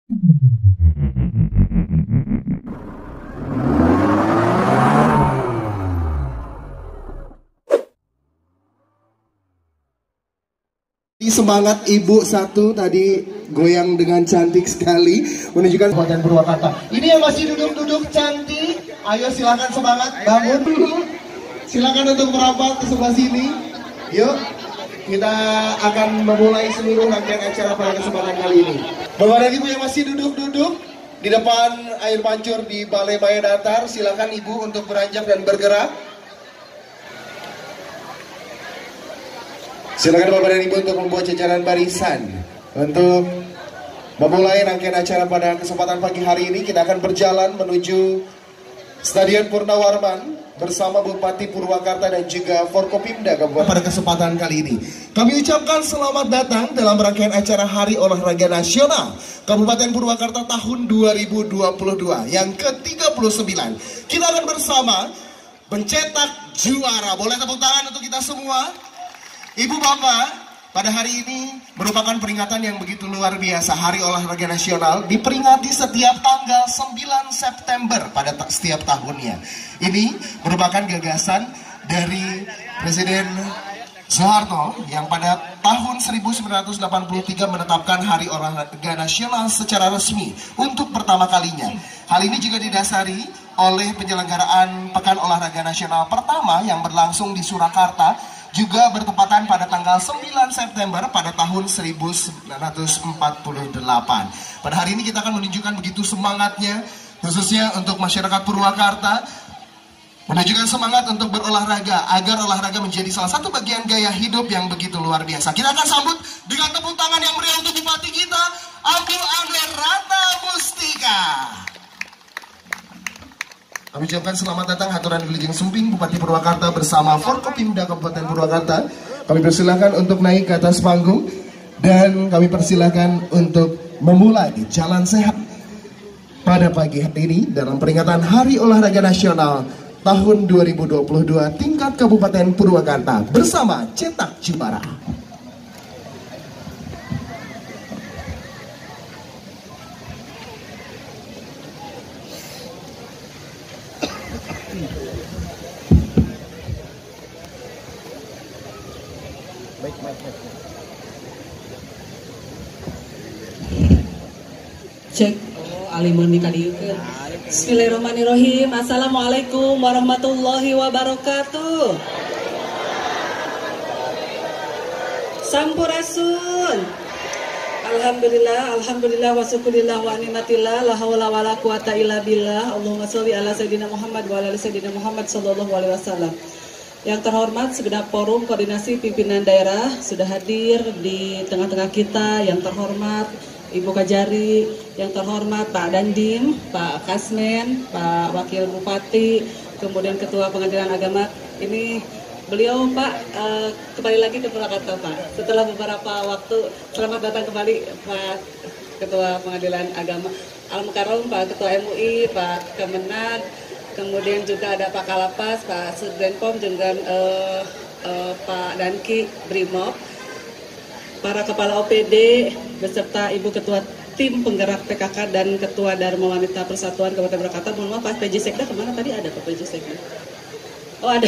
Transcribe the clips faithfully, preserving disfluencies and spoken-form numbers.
Semangat ibu satu tadi goyang dengan cantik sekali menunjukkan Kabupaten Purwakarta. Ini yang masih duduk-duduk cantik, ayo silakan semangat bangun dulu. Silakan untuk merapat ke sebelah sini. Yuk, kita akan memulai seluruh rangkaian acara pada kesempatan kali ini. Bapak dan ibu yang masih duduk-duduk di depan air mancur di Balai Maya Datar, silakan ibu untuk beranjak dan bergerak. Silakan Bapak dan Ibu untuk membuat jajaran barisan untuk memulai rangkaian acara pada kesempatan pagi hari ini. Kita akan berjalan menuju Stadion Purnawarman bersama Bupati Purwakarta dan juga Forkopimda Kabupaten. Pada kesempatan kali ini kami ucapkan selamat datang dalam rangkaian acara Hari Olahraga Nasional Kabupaten Purwakarta tahun dua ribu dua puluh dua yang ke tiga puluh sembilan. Kita akan bersama mencetak juara. Boleh tepuk tangan untuk kita semua. Ibu Bapak, pada hari ini merupakan peringatan yang begitu luar biasa. Hari Olahraga Nasional diperingati setiap tanggal sembilan September pada ta setiap tahunnya. Ini merupakan gagasan dari Presiden Soeharto yang pada tahun seribu sembilan ratus delapan puluh tiga menetapkan Hari Olahraga Nasional secara resmi untuk pertama kalinya. Hal ini juga didasari oleh penyelenggaraan Pekan Olahraga Nasional pertama yang berlangsung di Surakarta, juga bertepatan pada tanggal sembilan September pada tahun seribu sembilan ratus empat puluh delapan. Pada hari ini kita akan menunjukkan begitu semangatnya, khususnya untuk masyarakat Purwakarta, menunjukkan semangat untuk berolahraga, agar olahraga menjadi salah satu bagian gaya hidup yang begitu luar biasa. Kita akan sambut dengan tepuk tangan yang meriah untuk Bupati kita, Abdul Amir Rata Mustika. Kami ucapkan selamat datang Haturan Wilujeng Sumping Bupati Purwakarta bersama Forkopimda Kabupaten Purwakarta. Kami persilahkan untuk naik ke atas panggung dan kami persilahkan untuk memulai jalan sehat pada pagi hari ini dalam peringatan Hari Olahraga Nasional tahun dua ribu dua puluh dua tingkat Kabupaten Purwakarta bersama Cetak Juara. Cek, oh, alimun dikadieukeun. Bismillahirrahmanirrahim. Assalamualaikum warahmatullahi wabarakatuh. Sampurasun. Alhamdulillah, alhamdulillah wa syukurillah wa ni'matillah la haula wala quwata illa billah. Allahumma sholli ala sayyidina Muhammad wa ala sayyidina Muhammad sallallahu alaihi wasallam. Yang terhormat segenap forum koordinasi pimpinan daerah sudah hadir di tengah-tengah kita. Yang terhormat Ibu Kajari, yang terhormat Pak Dandim, Pak Kasmen, Pak Wakil Bupati, kemudian Ketua Pengadilan Agama. Ini beliau Pak uh, kembali lagi ke Purwakarta Pak. Setelah beberapa waktu, selamat datang kembali Pak Ketua Pengadilan Agama Al-Mukarram, Pak Ketua M U I, Pak Kemenag, kemudian juga ada Pak Kalapas, Pak Suddenpom, dengan uh, uh, Pak Danki Brimob, para Kepala O P D beserta Ibu Ketua Tim Penggerak P K K dan Ketua Dharma Wanita Persatuan Kabupaten Purwakarta. Mohon maaf Pak P J Sekda kemana tadi? Ada Pak P J Sekda? Oh ada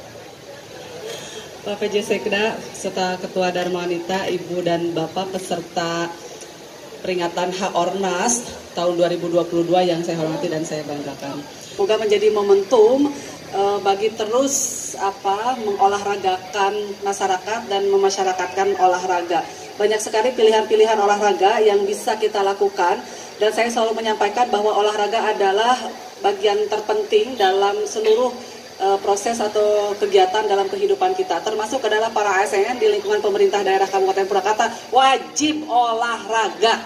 Pak P J Sekda serta Ketua Dharma Wanita, Ibu dan Bapak peserta peringatan H O R N A S tahun dua ribu dua puluh dua yang saya hormati dan saya banggakan. Semoga menjadi momentum uh, bagi terus apa mengolahragakan masyarakat dan memasyarakatkan olahraga. Banyak sekali pilihan-pilihan olahraga yang bisa kita lakukan, dan saya selalu menyampaikan bahwa olahraga adalah bagian terpenting dalam seluruh uh, proses atau kegiatan dalam kehidupan kita, termasuk adalah para A S N di lingkungan pemerintah daerah Kabupaten Purwakarta wajib olahraga.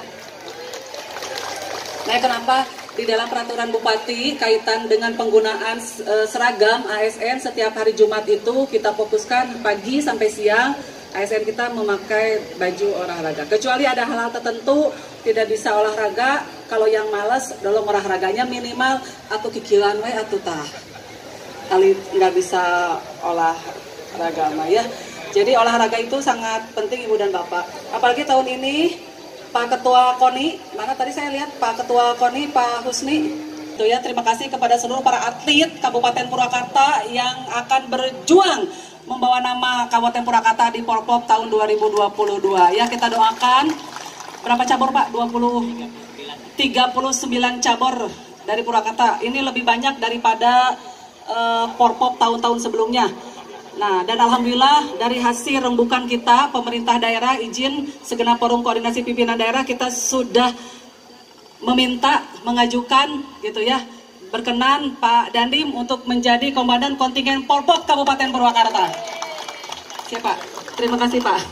Nah, kenapa di dalam peraturan Bupati kaitan dengan penggunaan uh, seragam A S N setiap hari Jumat itu kita fokuskan pagi sampai siang A S N kita memakai baju olahraga. Kecuali ada hal-hal tertentu tidak bisa olahraga, kalau yang malas dalam olahraganya minimal atau kikilan we atau tah. Kali nggak bisa olahraga mah ya. Jadi olahraga itu sangat penting Ibu dan Bapak. Apalagi tahun ini Pak Ketua KONI, mana tadi saya lihat Pak Ketua KONI, Pak Husni. Itu ya, terima kasih kepada seluruh para atlet Kabupaten Purwakarta yang akan berjuang membawa nama Kabupaten Purwakarta di Porprov tahun dua ribu dua puluh dua. Ya, kita doakan. Berapa cabur Pak? dua puluh, tiga puluh sembilan cabur dari Purwakarta. Ini lebih banyak daripada uh, Porprov tahun-tahun sebelumnya. Nah, dan alhamdulillah dari hasil rembukan kita, pemerintah daerah izin segenap forum koordinasi pimpinan daerah kita sudah meminta, mengajukan gitu ya, berkenan Pak Dandim untuk menjadi komandan kontingen Porprov Kabupaten Purwakarta. Siapa? Terima kasih Pak.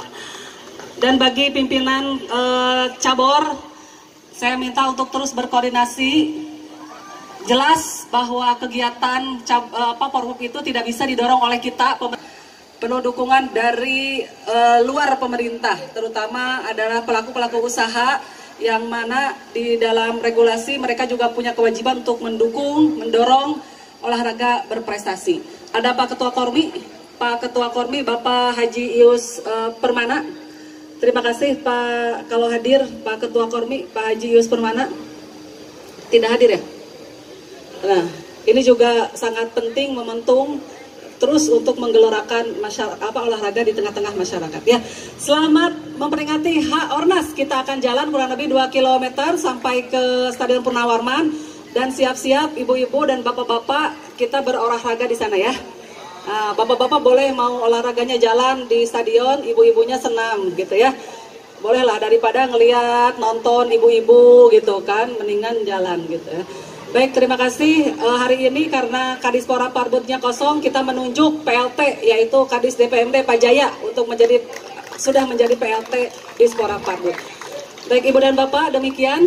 Dan bagi pimpinan e, cabur, saya minta untuk terus berkoordinasi. Jelas bahwa kegiatan cab, apa, Porprov itu tidak bisa didorong oleh kita, penuh dukungan dari e, luar pemerintah, terutama adalah pelaku-pelaku usaha yang mana di dalam regulasi mereka juga punya kewajiban untuk mendukung, mendorong olahraga berprestasi. Ada Pak Ketua Kormi, Pak Ketua Kormi Bapak Haji Ius e, Permana. Terima kasih Pak, kalau hadir Pak Ketua Kormi, Pak Haji Ius Permana. Tidak hadir ya? Nah, ini juga sangat penting momentum terus untuk menggelorakan masyarakat, apa, olahraga di tengah-tengah masyarakat ya. Selamat memperingati H Ornas. Kita akan jalan kurang lebih dua kilometer sampai ke Stadion Purnawarman dan siap-siap ibu-ibu dan bapak-bapak kita berolahraga di sana ya. Nah, bapak-bapak boleh mau olahraganya jalan di stadion, ibu-ibunya senam gitu ya. Bolehlah daripada ngelihat nonton ibu-ibu gitu kan, mendingan jalan gitu ya. Baik, terima kasih. Uh, hari ini karena Kadispora Parbudnya kosong, kita menunjuk P L T, yaitu Kadis D P M D Pak Jaya, untuk menjadi sudah menjadi P L T Dispora Parbud. Baik, Ibu dan Bapak, demikian.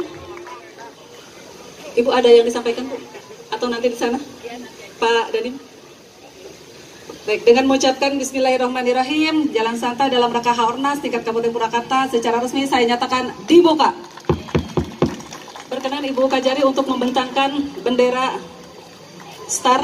Ibu ada yang disampaikan, Bu? Atau nanti di sana? Pak Danim? Baik, dengan mengucapkan Bismillahirrahmanirrahim, jalan santai dalam rangka H Ornas tingkat Kabupaten Purwakarta secara resmi saya nyatakan dibuka. Berkenan Ibu Kajari untuk membentangkan bendera Star.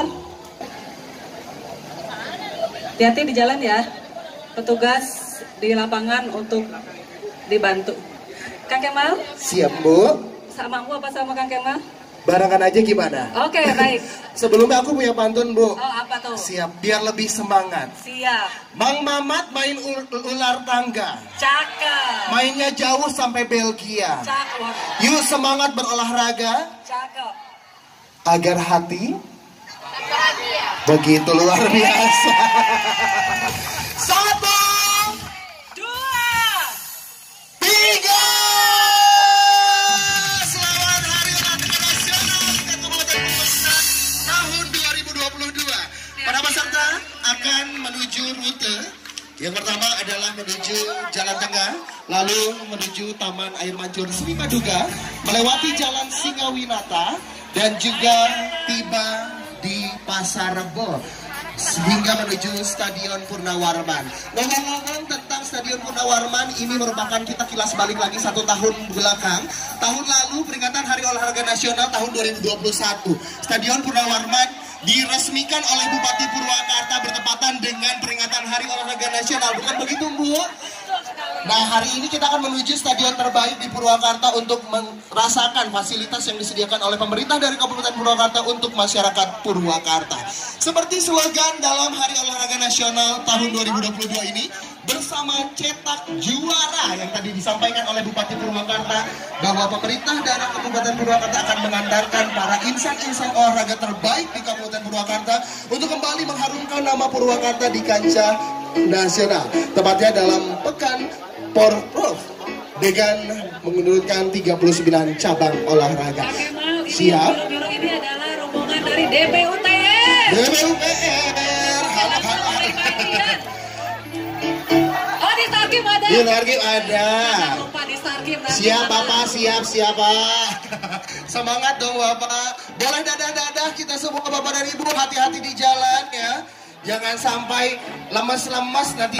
Hati-hati di jalan ya, petugas di lapangan untuk dibantu. Kang Kemal? Siap Bu. Sama Bu apa sama Kang Kemal? Barengan aja gimana? Oke, okay, baik. Sebelumnya aku punya pantun Bu. Oh, apa tuh? Siap, biar lebih semangat. Siap. Mang Mamat main ul ular tangga. Cakep. Mainnya jauh sampai Belgia. Cakep. Yuk semangat berolahraga. Cakep. Agar hati begitu luar biasa. Satu, dua, tiga. Selamat Hari Olahraga Nasional Kabupaten Purwakarta tahun dua ribu dua puluh dua. Para peserta akan menuju rute. Yang pertama adalah menuju Jalan Tengah, lalu menuju Taman Air Mancur Sri Paduga, melewati Jalan Singawinata, dan juga tiba di Pasar Rebo sehingga menuju Stadion Purnawarman. Ngomong-ngomong tentang Stadion Purnawarman, ini merupakan kita kilas balik lagi satu tahun belakang. Tahun lalu peringatan Hari Olahraga Nasional tahun dua ribu dua puluh satu. Stadion Purnawarman diresmikan oleh Bupati Purwakarta bertepatan dengan peringatan Hari Olahraga Nasional. Bukan begitu, Bu? Nah, hari ini kita akan menuju stadion terbaik di Purwakarta untuk merasakan fasilitas yang disediakan oleh pemerintah dari Kabupaten Purwakarta untuk masyarakat Purwakarta. Seperti slogan dalam Hari Olahraga Nasional tahun dua ribu dua puluh dua ini, bersama cetak juara, yang tadi disampaikan oleh Bupati Purwakarta bahwa pemerintah daerah Kabupaten Purwakarta akan mengantarkan para insan-insan olahraga terbaik di Kabupaten Purwakarta untuk kembali mengharumkan nama Purwakarta di kancah nasional. Tepatnya dalam pekan Porprov dengan menurunkan tiga puluh sembilan cabang olahraga. Siap. Biru-biru ini adalah rombongan dari D P U T R. D P U T R. Oh, di Stargim ada. Di Stargim ada. Jangan lupa di Stargim nanti. Siap Bapak, siap, siap Pak. Semangat dong Bapak. Boleh dadah-dadah kita semua Bapak dan Ibu, hati-hati di jalan ya. Jangan sampai lemas-lemas nanti.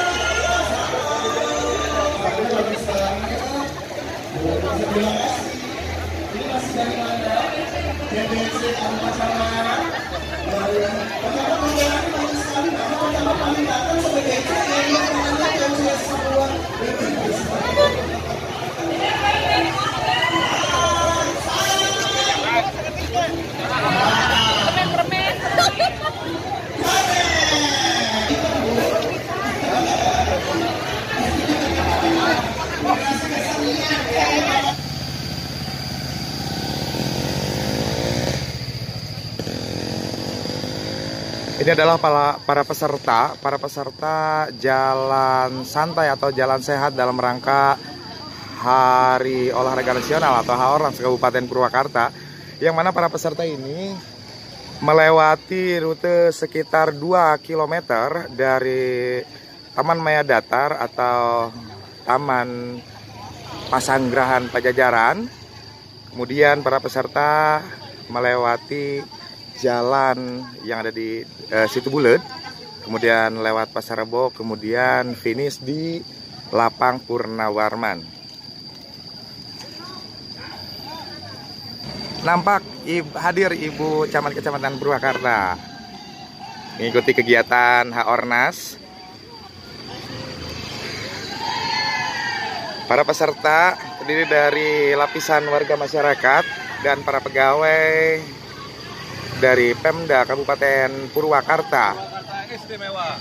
Ini masih dari mana? D B C Kabupaten Samara. Pertama perjalanan bagus sekali, karena pertama kali datang sebagai yang yang semua. Ini adalah para, para peserta, para peserta jalan santai atau jalan sehat dalam rangka Hari Olahraga Nasional atau H-Ornas Kabupaten Purwakarta, yang mana para peserta ini melewati rute sekitar dua kilometer dari Taman Maya Datar atau Taman Pasanggerahan Pajajaran. Kemudian para peserta melewati jalan yang ada di eh, Situ Bulet, kemudian lewat Pasar Rebo, kemudian finish di Lapang Purnawarman. Nampak ibu, hadir Ibu Camat Kecamatan Purwakarta mengikuti kegiatan H-Ornas. Para peserta terdiri dari lapisan warga masyarakat dan para pegawai dari Pemda Kabupaten Purwakarta. Istimewa.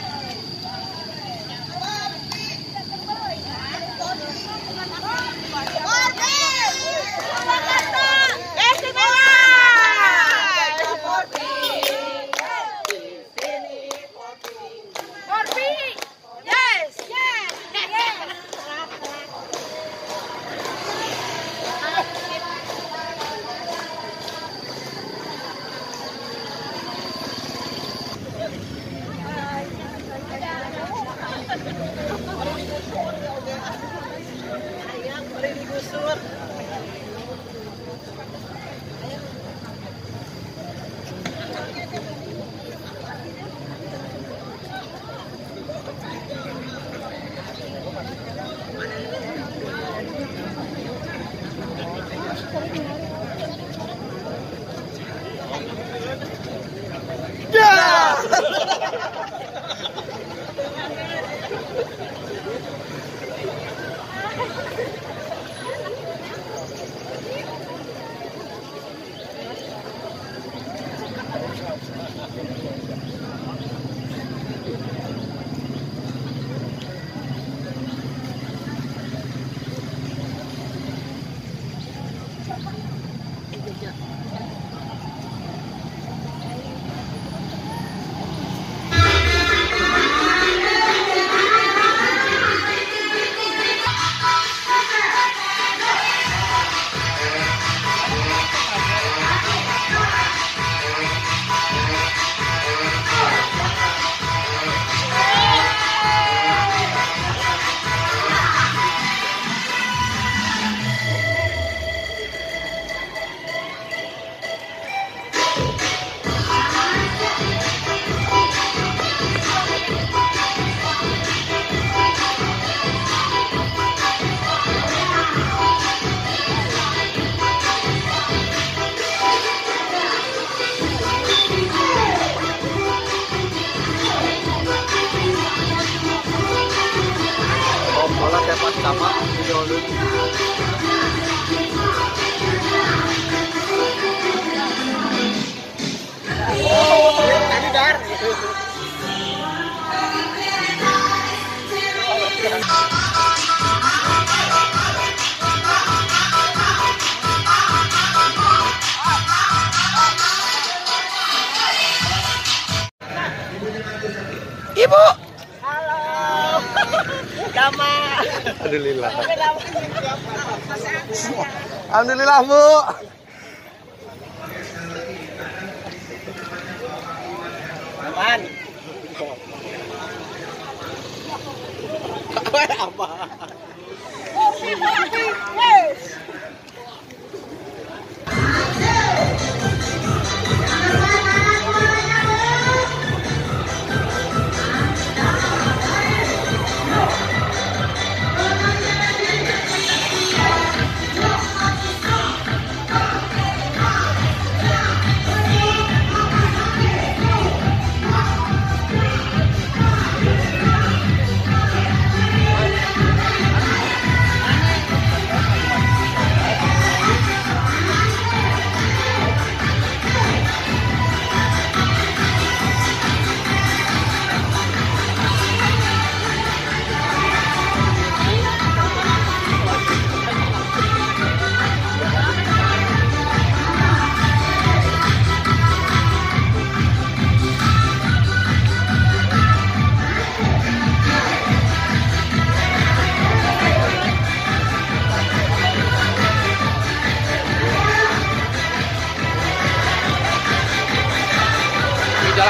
Sama video dulu. Oh, tadi dar. Ibu. Halo. Dama. Alhamdulillah. Alhamdulillah, Bu. Aman. Apa?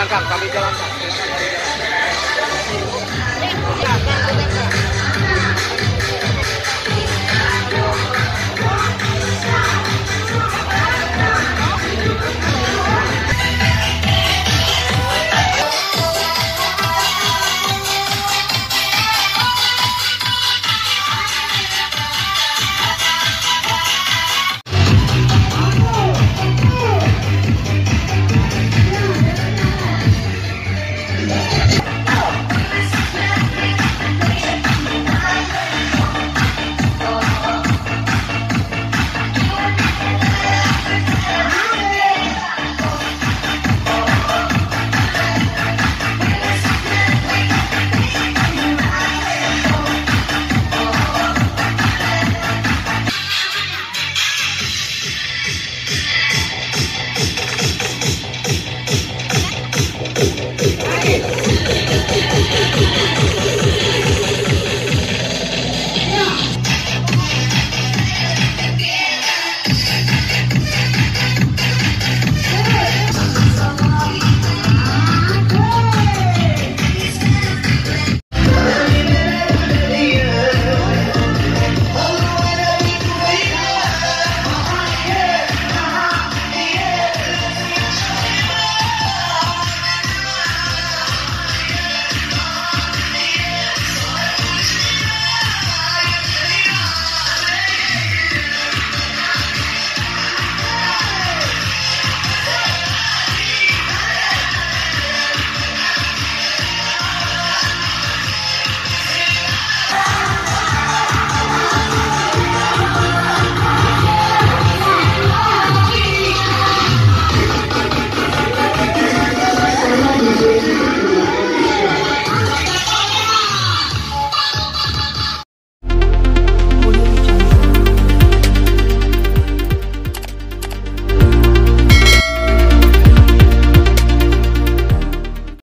jalan Kang, sambil jalan Kang.